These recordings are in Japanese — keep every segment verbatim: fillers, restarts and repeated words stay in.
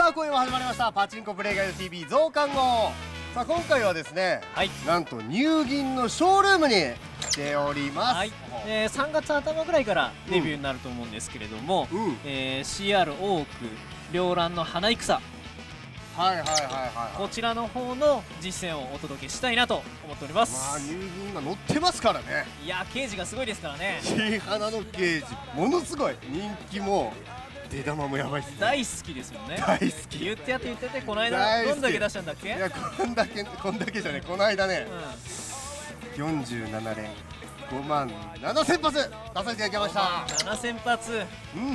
あ今夜も始まりましたパチンコプレイガイド ティービー 増刊号。さあ今回はですね、はい、なんと乳銀のショールームに来ております。はい、 えー、さんがつ頭ぐらいからデビューになると思うんですけれども、うん、えー、シーアール 大奥両蘭の花戦、 はいはいはいはい、 こちらの方の実践をお届けしたいなと思っております。 まあ乳銀今乗ってますからね。 いや刑事がすごいですからね。 シー花の刑事ものすごい人気も出玉もやばいっすね。 大好きですよね。 大好き。 言ってやって言ってて、この間どんだけ出したんだっけ？いやこんだけこんだけじゃね、この間ね、うん、よんじゅうななれんごまんななせんぱつ出させていただきました。 ななせんぱつ。 うん。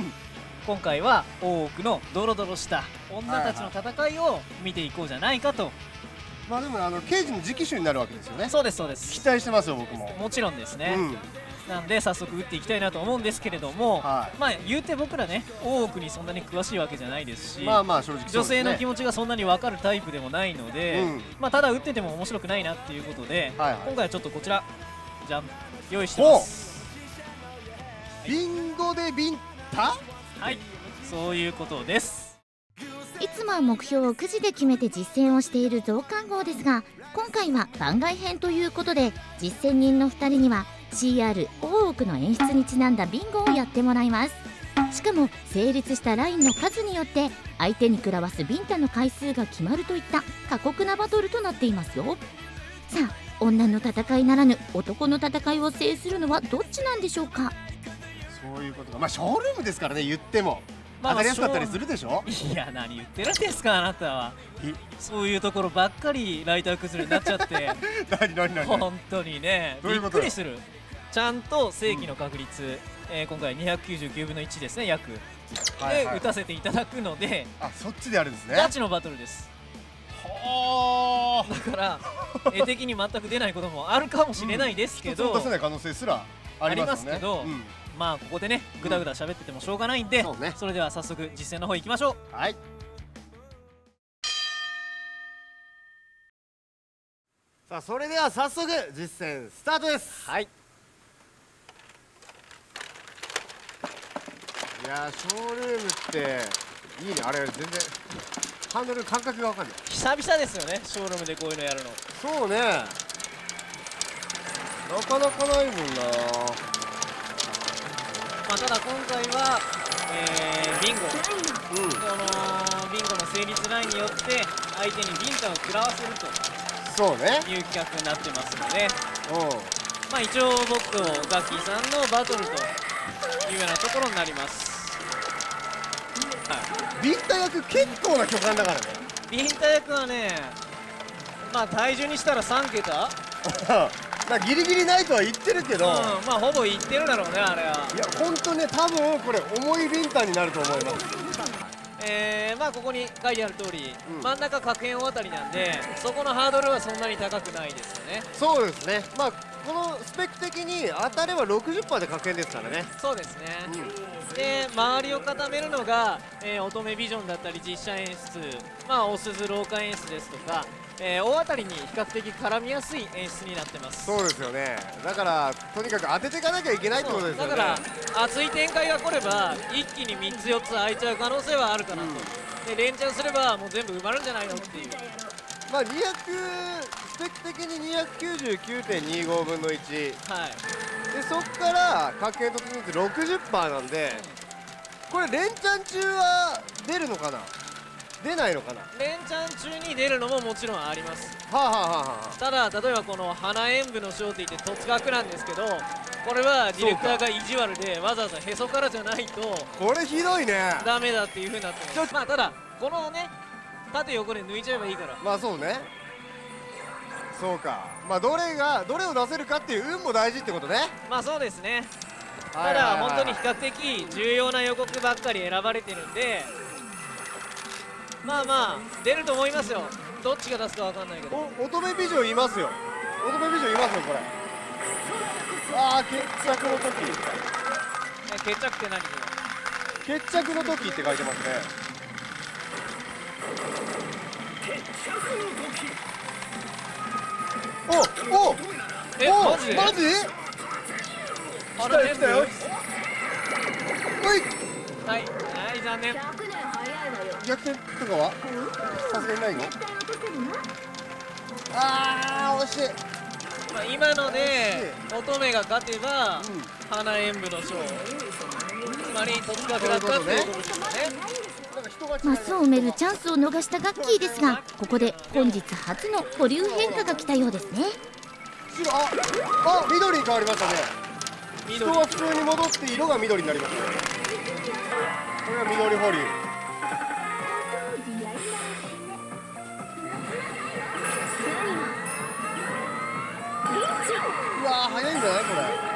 今回は大奥のドロドロした女たちの戦いを見ていこうじゃないかと。 まあでもあの刑事の直手になるわけですよね。 そうですそうです。 期待してますよ僕も。 もちろんですね。うん、なんで早速打っていきたいなと思うんですけれども、はい、まあ言うて僕らね大奥にそんなに詳しいわけじゃないですし、 まあまあ正直そうですね、 女性の気持ちがそんなに分かるタイプでもないので、うん、まあただ打ってても面白くないなっていうことで、はいはい、今回はちょっとこちらじゃん用意してます。 ビンゴでビンタ？ はい、そういうことです。 いつもは目標をくじで決めて実践をしている増刊号ですが、今回は番外編ということで実践人のふたりには シーアール 大奥の演出にちなんだビンゴをやってもらいます。しかも成立したラインの数によって相手に食らわすビンタの回数が決まるといった過酷なバトルとなっていますよ。さあ女の戦いならぬ男の戦いを制するのはどっちなんでしょうか。 そういうことか。まあショールームですからね、言っても当たりやすかったりするでしょ。 いや何言ってるんですかあなたは。そういうところばっかりライター崩れになっちゃって何何何本当にねびっくりする。ちゃんと正規の確率、うん、えー、今回にひゃくきゅうじゅうきゅうぶんのいちですね約で打たせていただくので、 あそっちでやるんですね。 ガチのバトルです。 はだから絵的に全く出ないこともあるかもしれないですけど、 うん、出せない可能性すらありますけど、うん、まあここでねぐだぐだ喋っててもしょうがないんで、うん、そ, ね、それでは早速実践の方行きましょう。 はい。さあそれでは早速実践スタートです。 はい。 いやーショールームっていいね。あれ全然ハンドル感覚が分かんない。 久々ですよねショールームでこういうのやるの。 そうね、なかなかないもんな。 まあただ今回は、えー、ビンゴ、うん、このビンゴの成立ラインによって相手にビンタを食らわせるとそうねいう企画になってますので、まあ一応僕とガッキーさんのバトルというようなところになります。 はい、ビンタ役結構な巨漢だからね。 ビンタ役はね、まあ体重にしたらさんけたまあギリギリないとは言ってるけど、うん、 まあほぼ言ってるだろうねあれは。 いや本当ね多分これ重いビンタになると思います。 えー、まあここに書いてある通り、うん、真ん中角辺大当たりなんでそこのハードルはそんなに高くないですよね。 そうですね。まあこのスペック的に当たれば ろくじゅっパーセント で角辺ですからね。 そうですね、うん、で周りを固めるのが、えー、乙女ビジョンだったり実写演出、まあお鈴廊下演出ですとか、えー、大当たりに比較的絡みやすい演出になってます。 そうですよね。だからとにかく当てていかなきゃいけないってことですよね。 だから熱い展開が来れば一気にみっつよっつ開いちゃう可能性はあるかなと、うん、で連チャンすればもう全部埋まるんじゃないのっていう。 まあにひゃくスペック的に にひゃくきゅうじゅうきゅうてんにごぶんのいち、はい、でそっから角辺突入って ろくじゅっパーセント なんで、うん、これ連チャン中は出るのかな出ないのかな。 連チャン中に出るのももちろんあります。 はあはあはあはあ。 ただ例えばこの花演舞のショーっていって突角なんですけど、これはディレクターが意地悪でわざわざへそからじゃないとこれひどいねダメだっていうふうになってます。まあただこのね縦横で抜いちゃえばいいから。 まあそうね。そうか。まあどれがどれを出せるかっていう運も大事ってことね。 まあそうですね。ただ本当に比較的重要な予告ばっかり選ばれてるんで、まあまあ出ると思いますよ。どっちが出すかわかんないけど。 お乙女ビジョンいますよ。乙女ビジョンいますよこれ。ああ決着の時。 決着って何？ 決着の時って書いてますね。おおえマジで？ マジ？ 来たよ来たよ。 はいはいはい残念。 逆転とかはさすがにないの？あー惜しい。 まあ、今ので乙女が勝てば、 うん、 花演舞の賞、つまり特格だったということですよね。 マスを埋めるチャンスを逃したガッキーですが、ここで本日初の保留変化が来たようですね。 白、ああ緑に変わりましたね。人緑。 は普通に戻って色が緑になりましたね。これは緑保留。うわー早いんじゃないこ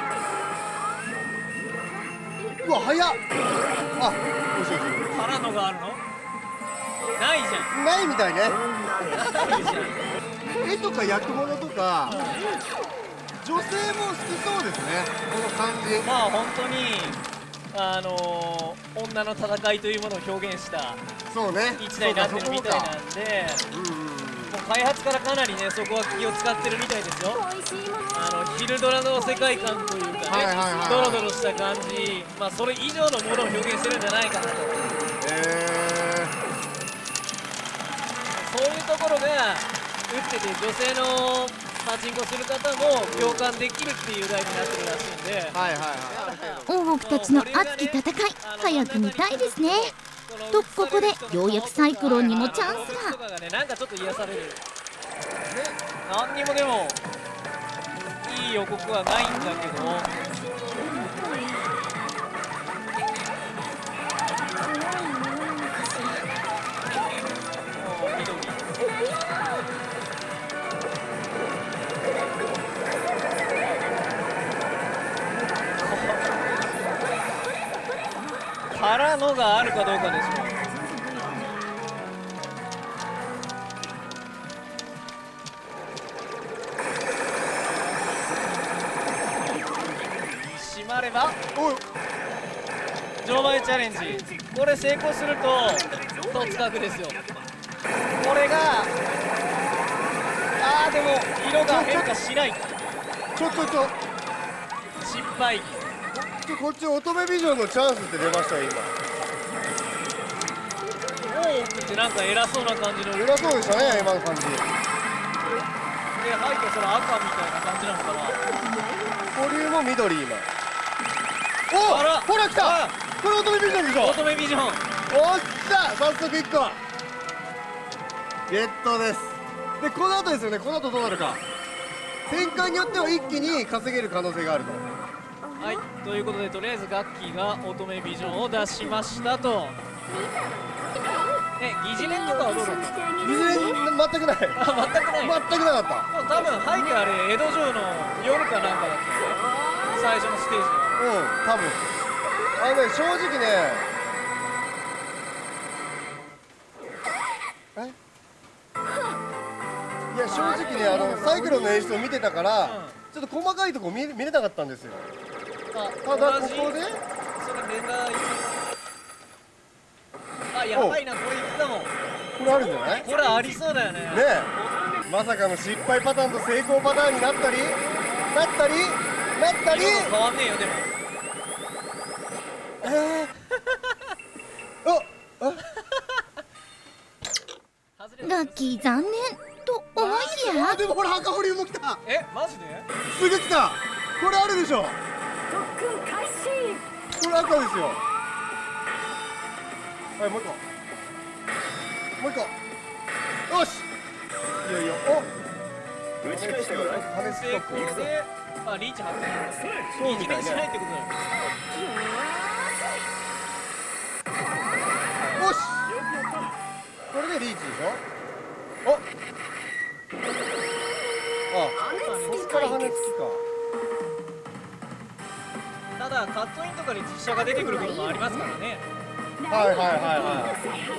れ。うわ早っ。あ、よしよし。 からのがあるの？ないじゃん。 ないみたいね。 ないじゃん。 絵とか役物とか女性も好きそうですね、この感じ。 まあ本当にあのー、女の戦いというものを表現したそうね、 一台になってるみたいなんで、 うんうん、 もう開発からかなりねそこは気を使ってるみたいですよ。あのヒルドラの世界観というかね、 はいはいはい、 ドロドロした感じ、まあそれ以上のものを表現してるんじゃないかなと。 えそういうところが打ってて女性のパチンコする方も共感できるっていう台になってるらしいんで、 ー、はいはいはい、 大奥たちの熱き戦い、早く見たいですね。とここでようやくサイクロンにもチャンスが。 なんかちょっと癒される。何にもでもいい予告はないんだけど、からのがあるかどうかでしょう。閉まれば場外チャレンジ、これ成功すると突角ですよ。これがあーでも色が変化しない。 ちょっとちょ失敗。 ちょこっち乙女ビジョンのチャンスって出ましたよ今。 大奥ってなんか偉そうな感じの、で偉そうでしたね今の感じ。 入ってそれ赤みたいな感じなのかな。 保留も緑今。おあらほら来た。これ乙女ビジョンでしょ。 乙女ビジョン。 おっしゃ早速いっこゲットです。でこの後ですよね、この後どうなるか。展開によっては一気に稼げる可能性があると。 はい、ということでとりあえずガッキーが乙女ビジョンを出しましたと。え、疑似連とかはどうだった？ 疑似連全くない。 あ、全くない。 全くなかった。 でも多分背景あれ江戸城の夜かなんかだったよね、最初のステージは。 うん多分あのね正直ねえいや正直ねあのサイクロンの演出を見てたから、うん、ちょっと細かいとこ見見れなかったんですよ。 あ、 ただここでそれレンダーいち、あ、やばいな、これいったもん。 これあるんじゃない？ これありそうだよね。ねえ、まさかの失敗パターンと成功パターンになったりなったりなったり。 変わんねえよでも。 えー、ああガッキー残念と思いきや、 あでもほら赤保留も来た。 え、マジで？ すぐ来た。これあるでしょ。これ赤ですよ。はいもう一個もう一個よし。いやいやお打ち返したから羽成功で、あ、リーチ発見。 そうみたいね。 しないってことだよ。 よしこれでリーチでしょ。おあそっから羽根つきか。 ただカットインとかに実写が出てくることもありますからね。 はいはいはいはい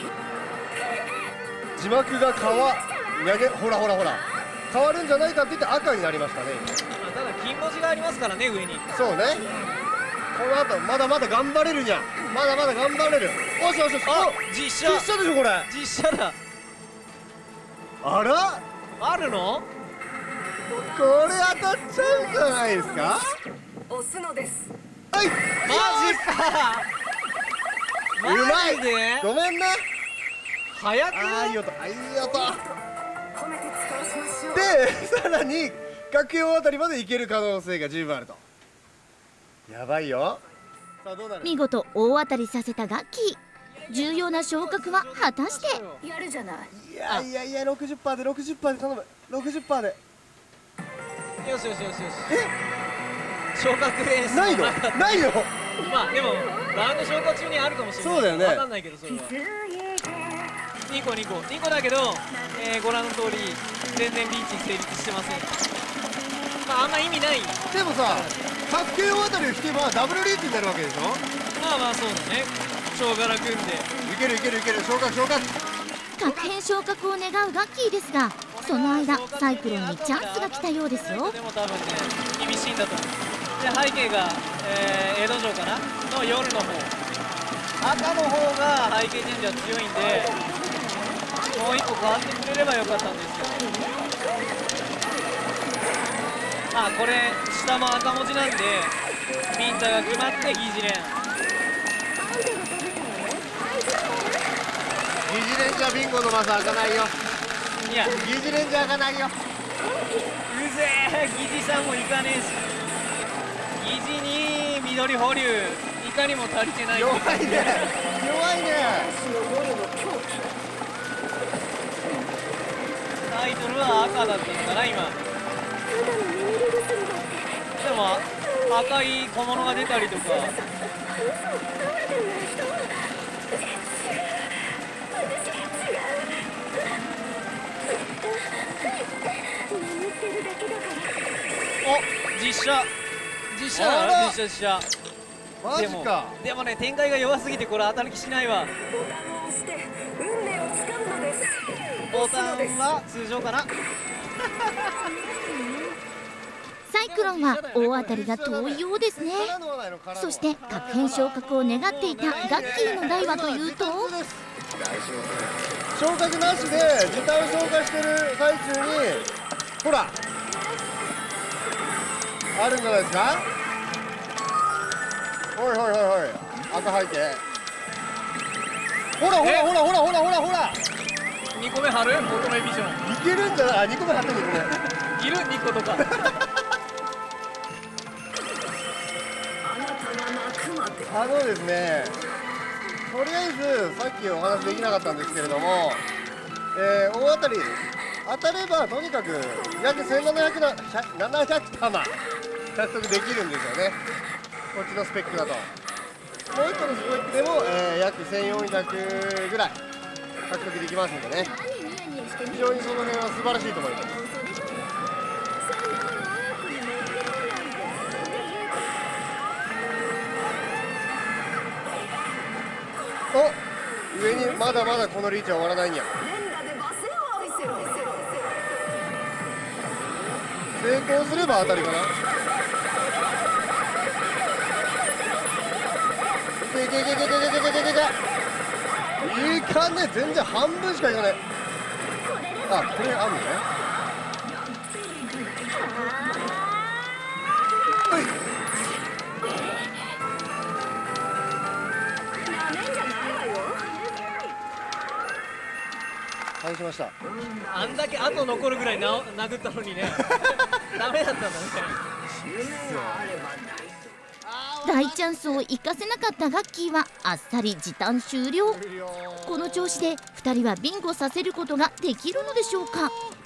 字幕が変わやげほらほらほら変わるんじゃないかって言って赤になりましたね。 ただ金文字がありますからね上に。 そうね。この後まだまだ頑張れるじゃん。まだまだ頑張れる。おしよしよし。 あ、実写実写でしょこれ。 実写だ。 あらあるの？ これ当たっちゃうんじゃないですか。 押すのです。 はいマジか。 うまいマジで？ ごめんな早くああいい音、あいい音褒めて使わしましょう。 でさらに学園あたりまで行ける可能性が十分あると。やばいよ。さあどうなる。 見事大当たりさせたガッキー。重要な昇格は果たして。 やるじゃない。 いやいやいや ろくじゅっパーセント で ろくじゅっパーセント で頼む ろくじゅっパーセント で。 よしよしよしよし。昇格演出ないのないの。 まあでもラウンド消化中にあるかもしれない。 そうだよね。 わかんないけどそれはにこにこにこだけど、えー、ご覧の通り全然リーチ成立してません。まああんま意味ない。 でもさ各系大当たりを引けばダブルリーチになるわけでしょ。 まあまあそうだね。小柄組んでいけるいけるいける。昇格昇格。 確変昇格を願うガッキーですが、その間サイクロンにチャンスが来たようですよ。 でも多分ね厳しいんだと思う。で背景が、えー、江戸城かなの夜の方、赤の方が背景神社強いんでもう一個変わってくれればよかったんですけど、あこれ下も赤文字なんでビンタが決まって疑似連。 疑似レンジャービンゴのマス開かないよ。 いやう疑似レンジャー開かないよ。 ぜえ疑似さんも行かねえし疑似に緑保留いかにも足りてない。 弱いね弱いね。 タイトルは赤だったのかな今。でも赤い小物が出たりとか。お実写実写だろ実写実写。 マジか。 でもね展開が弱すぎてこれ当たる気しないわ。 ボタンを押して運命をつかむのです。 ボタンは通常かな。 サイクロンは大当たりが遠いようですね。そして確変昇格を願っていたガッキーの台はというと、 昇格なしで時短消化してる最中にほらあるんじゃないですか。ほいほいほいほい赤背景。ほらほらほらほらほらほらほらにこめ貼る乙女ビジョンいけるんじゃない。あにこめ貼ってにこめいるにことか。 あのですね、とりあえずさっきお話できなかったんですけれども、えー、大当たり当たればとにかく約せんななひゃくなななひゃくたま獲得できるんですよね。こっちのスペックだともういっこのスペックでも、えー、約せんよんひゃくぐらい獲得できますのでね、非常にその辺は素晴らしいと思います。お上にまだまだこのリーチは終わらないんや。成功すれば当たりかな。いけいけいけいけいけいけいけいけいかんね。全然半分しかいかない。あこれあるのね。はい外しました。 あんだけ後残るぐらいな殴ったのにねダメだったんだね。 大チャンスを生かせなかったガッキーはあっさり時短終了。この調子でふたりはビンゴさせることができるのでしょうか。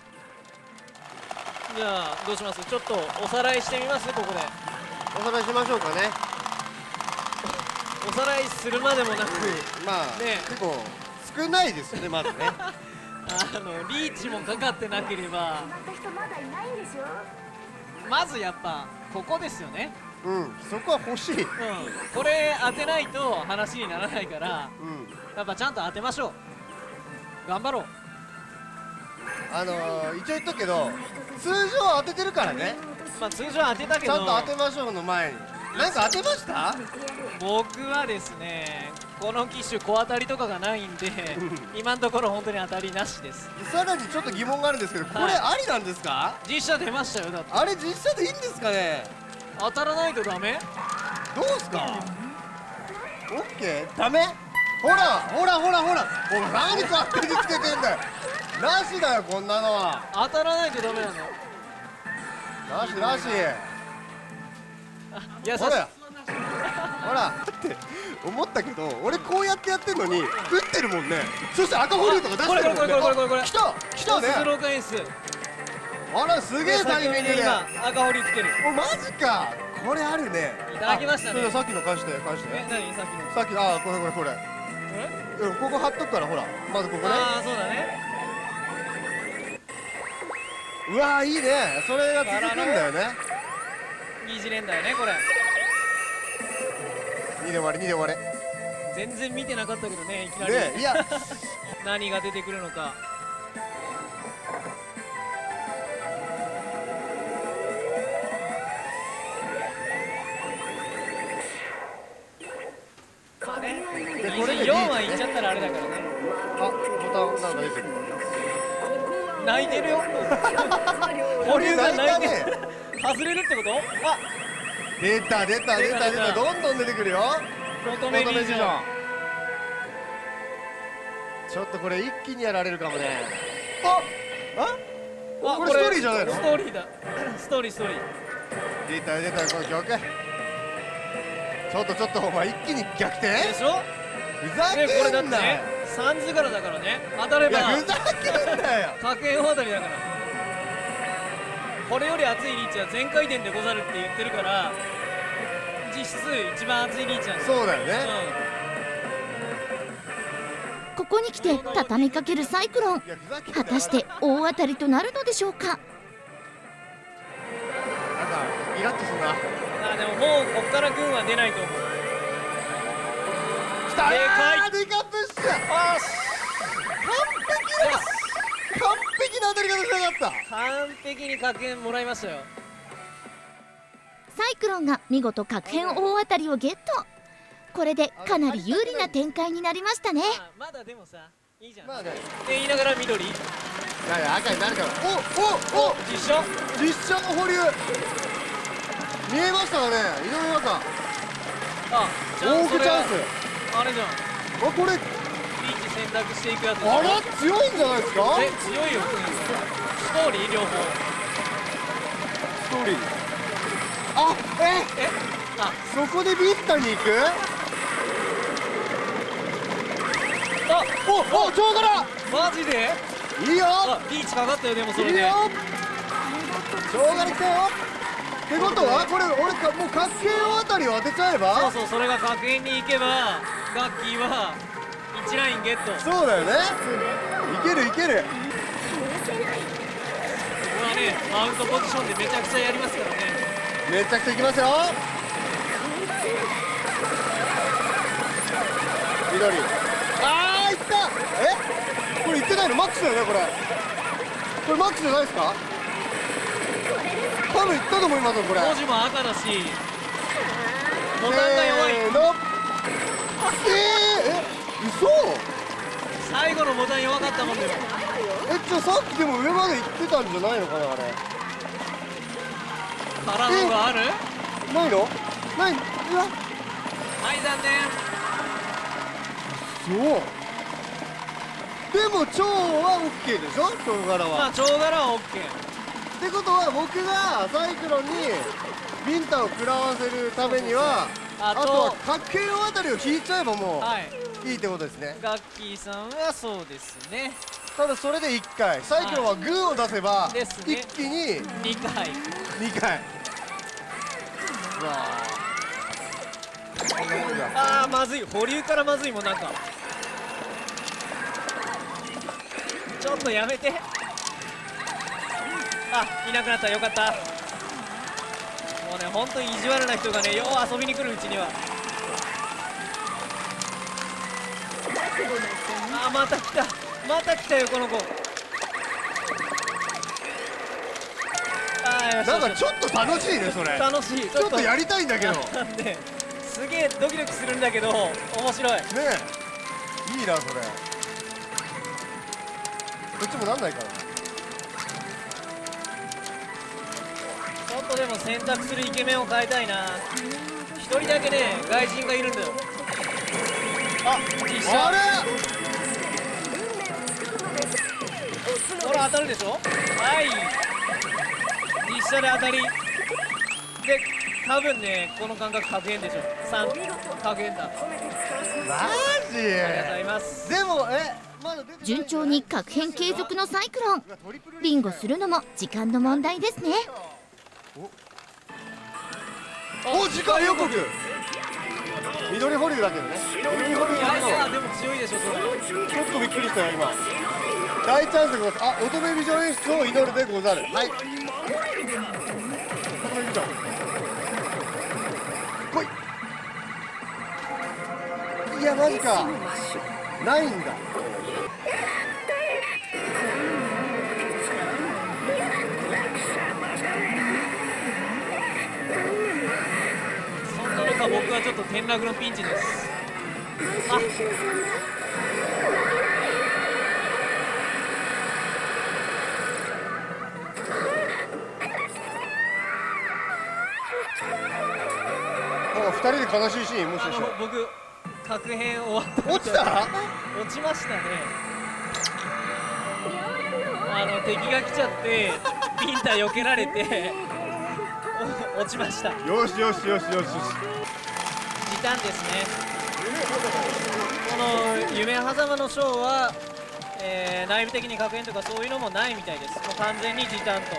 じゃあどうします。ちょっとおさらいしてみます。ここでおさらいしましょうかね。 おさらいするまでもなくまあ、ね、結構少ないですよねまずねあのリーチもかかってなければまずやっぱここですよね。 うん、そこは欲しい、うん、 これ当てないと話にならないから、うん、やっぱちゃんと当てましょう。頑張ろう。 あのー、一応言っとくけど通常当ててるからね。 まあ通常当てたけどちゃんと当てましょうの前になんか当てました。 僕はですねこの機種小当たりとかがないんで今のところ本当に当たりなしです。 さらにちょっと疑問があるんですけど、これありなんですか。はい、 実写出ましたよ。だってあれ実写でいいんですかね。 当たらないとダメ。 どうすか。オッケーダメ。 ほらほらほらほらお前何勝手につけてんだよ。なしだよこんなのは。 当たらないとダメなの。 なしなし。 優しい。 ほらほらって思ったけど、俺こうやってやってんのに打ってるもんね。そして赤保留とか出してるもんね。 これこれこれこれこれ来た来たね。 スローカエンス。 あらすげえタイミングで。 今赤保留来てる。 おマジか。これあるね。 いただきましたね。 それでさっきの返して返して。 え、何さっきの。 さっきあこれこれこれ。 これ？ うんここ貼っとくからほらまずここね。 ああそうだね。 うわーいいね。それが続くんだよね。 いいじれんだよねこれ。 にで終わりにで終わり。 全然見てなかったけどねいきなり。 ねいや何が出てくるのか。まあね、 これでよんはいっちゃったらあれだからね。 あボタンなんか出てる。 泣いてるよ。保留が泣いてる。 ね。 外れるってこと？あ、 出た出た出た出たどんどん出てくるよ。 求めビジョン。 ちょっとこれ一気にやられるかもね。あああこれストーリーじゃないの？ ストーリーだ。ストーリーストーリー。 出た出たこの曲。ちょっとちょっとお前一気に逆転？ でしょ？ ふざね、これだけんな。 ってね、さん図柄だからね。当たればいやふざけんなよ。 確変大当たりだから。これより熱いリーチは全回転でござるって言ってるから、実質一番熱いリーチなんですよ。 そうだよね。 うここに来て畳みかけるサイクロン。 いやふざけんなよ。 果たして大当たりとなるのでしょうか。 なんかイラッとするな。 ん、あでももうこっから軍は出ないと思う。 きたでかいーデカプッシュ。 あし完璧な当たり方しなかっ完璧に確変もらいましたよ。 サイクロンが見事確変大当たりをゲット。これでかなり有利な展開になりましたね。 まあまだでもさいいじゃん。 た。まあね。 って言いながら緑いやいや赤になるから。おおお実証。 実写の保留見えましたかね。井上和さんあ大奥チャンス。 あれじゃん。 あこれリーチ選択していくやつでしょ。 あら強いんじゃないですか。 え強いよ。ストーリー両方。 ストーリー。あええあそこでビッタに行く。 あおお超柄マジで。 いいよあリーチかかったよでもそれで。 いいよ超柄来たよ。ってことはこれ俺かもう角形大当たりを当てちゃえば。 そうそうそれが確変に行けばガッキーはいちラインゲット。こそうだよね。いけるいける。 れはねマウントポジションでめちゃくちゃやりますからね。 めちゃくちゃいきますよ。緑。あーいった。えこれいってないのマックスだよねこれ。これマックスじゃないですか。多分いったと思いますよこれ。 文字も赤だしボタンが弱い。 せーのえー、え嘘。 最後のボタン弱かったもんでも。 えじゃあさっきでも上まで行ってたんじゃないのかなあれ。 からのがある。 ないのない。うわはい残念。 そうでも蝶は オーケー でしょ蝶柄は。 まあ長柄は OK。 ってことは僕がサイクロンにビンタを食らわせるためにはあとあとは角形大当たりを引いちゃえばもはい。 ういいってことですね。 ガッキーさんはそうですね。 ただそれでいっかいサイクロンはグーを出せばですね一気ににかい。 にかい。うわーこんなもんだ。 ああまずい。保留からまずいもんなんか。ちょっとやめて。あいなくなったよかった。もうねほんと意地悪な人がねよう遊びに来るうちには。あまた来たまた来たよこの子。あーよしなんかよしちょっと楽しいねそれ。 楽しい。 ちょっとやりたいんだけどねなんですげえドキドキするんだけど面白い。 えいいなそれ。こっちもなんないからな。 ちょっとでも選択するイケメンを変えたいな。一人だけね外人がいるんだよ。 あ実写あれほら当たるでしょ。はい実写で当たりで、多分ねこの感覚確変でしょ。さん確変だ。 マジありがとうございます。 でもえまだ出てない順調に確変継続のサイクロン。ビンゴするのも時間の問題ですね。 お次回予告緑保留だけどね。緑保留いやいだやでも強いでしょそれ。 けどちょっとびっくりしたよ今。大チャンスでございます。あ乙女ビジョン演出を祈るでござる。はい乙女ビジョン来い。いやマジかないんだ。 そんな中僕はちょっと転落のピンチです。ああ二人で悲しいシーンもしあかしての僕確変終わった。 落ちた落ちましたね。あの敵が来ちゃってピンタ避けられて落ちました。 よしよしよしよしよし。 時短ですね。この夢狭間のショーは、えー内部的に確変とかそういうのもないみたいです。もう完全に時短と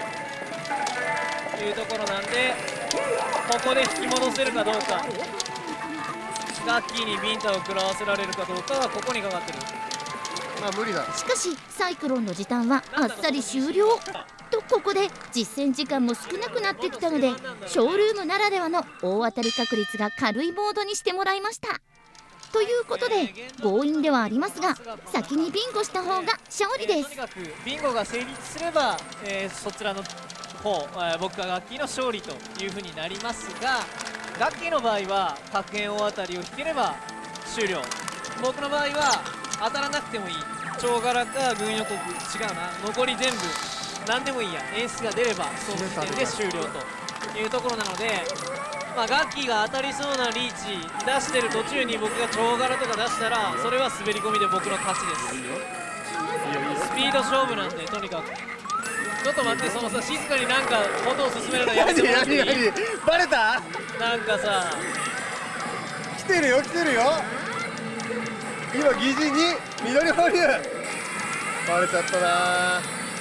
いうところなんで、ここで引き戻せるかどうか、ガッキーにビンタを食らわせられるかどうかはここにかかってる。 まあ無理だ。 しかしサイクロンの時短はあっさり終了と、ここで実践時間も少なくなってきたので、ショールームならではの大当たり確率が軽いモードにしてもらいました。ということで強引ではありますが、先にビンゴした方が勝利です。 とにかくビンゴが成立すれば、えーそちらの方、えー僕がガッキーの勝利というふうになりますが、ガッキーの場合は確変大当たりを引ければ終了。僕の場合は当たらなくてもいい、超柄か軍予告、違うな、残り全部何でもいいや、演出が出ればその時点で終了というところなので、まあ、ガッキーが当たりそうなリーチ出してる途中に僕が超柄とか出したら、それは滑り込みで僕の勝ちです。スピード勝負なんで、とにかくちょっと待って、そのさ、静かになんかことを進めるのやめてもらっていい？ 何何バレた？ なんかさ、 来てるよ来てるよ。今疑似に緑保留バレちゃったな。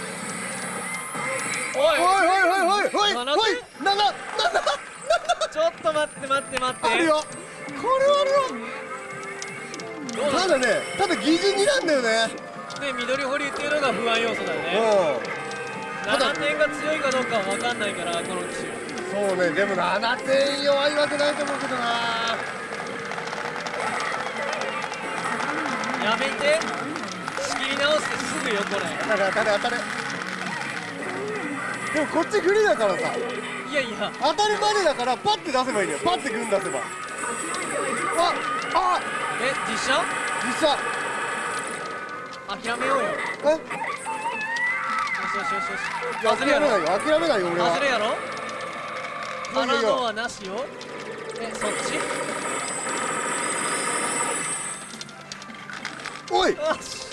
おいおいおいおいおいおいななおいななななちょっと待って待って待って、 あるよ。これはあるよ。ただね、ただ疑似になんだよね。 で緑保留っていうのが不安要素だよね。 うん。 ななてんが強いかどうかは分かんないから、この機種。 そうね、でもななてん弱いわけないと思うけどな。 やめて、仕切り直してすぐよこれ。 当たる当たる当たる。でもこっち不利だからさ、 いやいや、 当たるまでだからパッて出せばいいんだよ。パッて軍出せば。ああえ実写実写諦めようよ。よえしよしよしよし、 いや外れやろ諦めないよ諦めないよ俺は。 外れやろ、 いやいやいや花のはなしよ。えそっち、 おいよし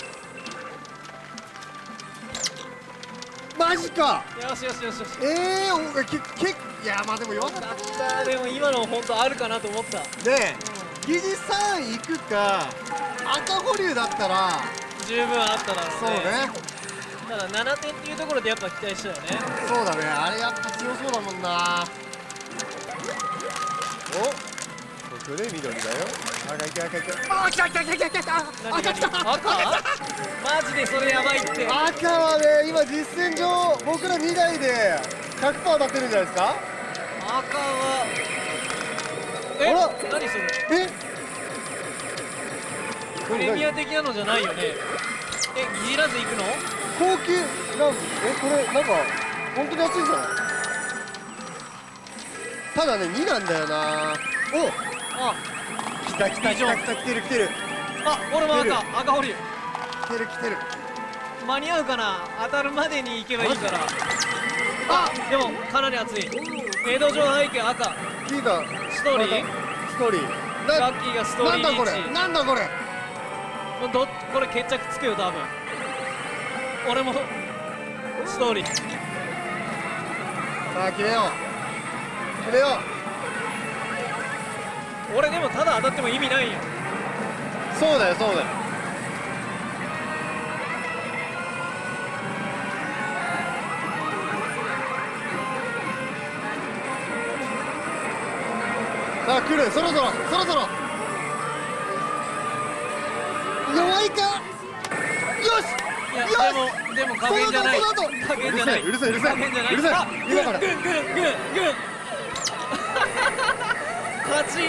マジか。 よしよしよしよし、 ええー、おけけいやまあでも弱かったやったー。でも今の本当あるかなと思った。 ねえ疑似さん行くか赤保留だったら十分あっただろうね。 そうねただななてんっていうところでやっぱ期待したよね。 そうだね、あれやっぱ強そうだもんな。おここで緑だよ。赤いけ赤いけあ来た来た来た来た来た何赤来た何赤マジでそれやばいって。 赤はね今実戦上僕らにだいで ひゃくパーセント 当たってるんじゃないですか。 赤はえあら何それ、 えプレミア的なのじゃないよね。え疑似らず行くの？ 高級なんえこれなんか本当に熱いじゃない。ただねになんだよな。おあ来た来た来た来た来てる来てるあ俺も来てる赤赤保留来てる来てる。 間に合うかな。当たるまでに行けばいいから。あでもかなり熱い。江戸城背景赤聞いたストーリーストーリーガッキーがストーリーリーチ。 なんだこれなんだこれ。 もうどこれ決着つくよ多分。俺もストーリー。さあ決めよう決めよう。俺でもただ当たっても意味ないよ。 そうだよそうだよ。さあ来る、そろそろそろそろ。弱いか。よし。 いやでもでも加減じゃない。加減じゃない。 うるさいうるさいうるさいう加減じゃない。 るさい今からグングングングングン。勝ち。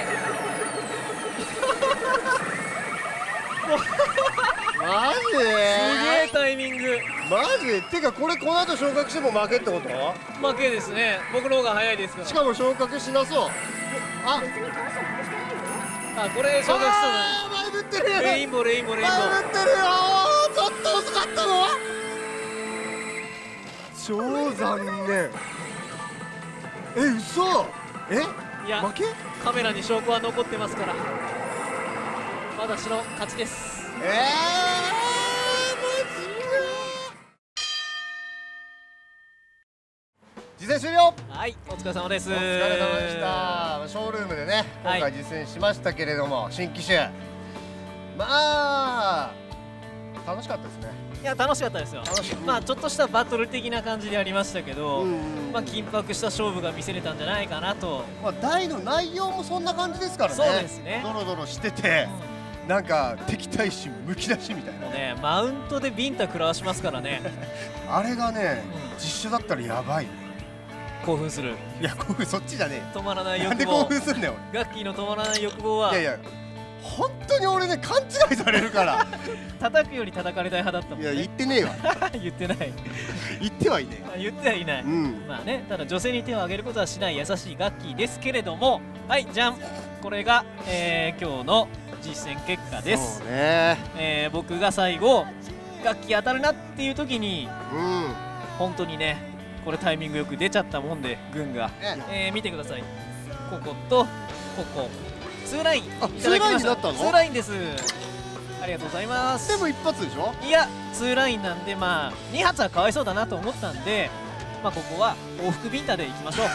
マジすげえタイミング。 マジてかこれこの後昇格しても負けってこと？ 負けですね。僕の方が早いですから。 しかも昇格しなそう。ああこれ昇格しそうだ。 前振ってる。 レインボーレインボーレインボー。 前振ってるよ。ちょっと遅かったの。超残念。え嘘。えいや負け？ カメラに証拠は残ってますから私の勝ちです。 えー、マジか。実践終了。 はい、お疲れ様です。 お疲れ様でした。ショールームでね、今回実践しましたけれども、はい、新機種。まあ、楽しかったですね。 いや、楽しかったですよ。まあ、ちょっとしたバトル的な感じでありましたけど、まあ、緊迫した勝負が見せれたんじゃないかなと。 まあ、大の内容もそんな感じですからね。 そうですね。 ドロドロしてて、うん、なんか敵対心むき出しみたいな。 ね、マウントでビンタ食らわしますからね。 あれがね、うん、実写だったらやばい。 興奮する。 いや興奮そっちじゃねえ。 止まらない欲望。 なんで興奮すんだよ。 ガッキーの止まらない欲望は。 いやいや本当に俺ね勘違いされるから。 叩くより叩かれたい派だったもんね。 いや言ってねえわ。 言ってない。 言ってはいねえ。言ってはいない。うん、まあね、ただ女性に手を挙げることはしない優しいガッキーですけれども、はいじゃん。これが、えー、今日の実践結果です。 そうね。 えー、僕が最後ガッキー当たるなっていう時に、うん、本当にね。これタイミングよく出ちゃったもんで軍が、えー、見てください。こことここツーラインいただきました。ツーラインだったの？ツーラインです。ありがとうございます。 でも一発でしょ？ いやツーラインなんでまあに発はかわいそうだなと思ったんで、まあここは往復ビンタでいきましょう。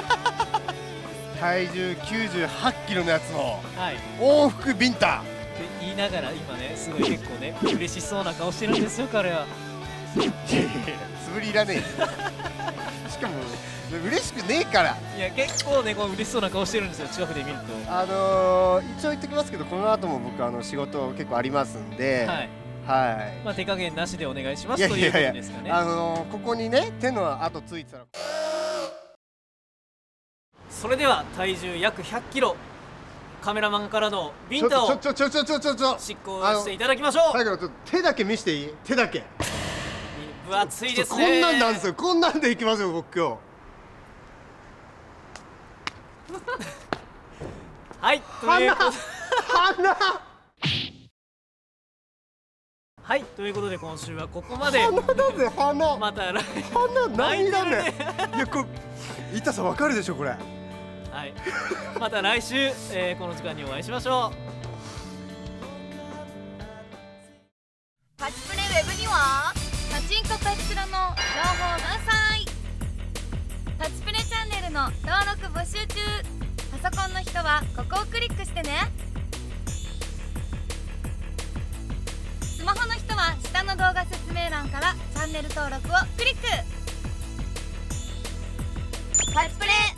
体重きゅうじゅうはちキロのやつの往復ビンタって言いながら今ねすごい結構ね嬉しそうな顔してるんですよ彼は。 いやいやつぶりいらねえ。しかも嬉しくねえから。 いや結構ねこう嬉しそうな顔してるんですよ近くで見ると。 あのー、一応言ってきますけどこの後も僕あの仕事結構ありますんで、はい、はい、 まあ手加減なしでお願いしますということですかね。 あのー、ここにね手の跡ついてたら。 それでは体重約ひゃっキロカメラマンからのビンタをちょちょちょちょちょちょ執行していただきましょう。 最後のちょっと手だけ見せていい？手だけ。 分厚いですね。 こんなんなんですよ。こんなんでいきますよ僕今日。 はいということで鼻はいということで今週はここまで。 鼻だぜ鼻。 また来鼻涙ね。いやこれ痛さわかるでしょこれ。はいまた来週、えー、この時間にお会いしましょう。 パチプレウェブにはパチンコパチスロの情報満載。パチプレチャンネルの登録募集中。パソコンの人はここをクリックしてね。スマホの人は下の動画説明欄からチャンネル登録をクリック。パチプレ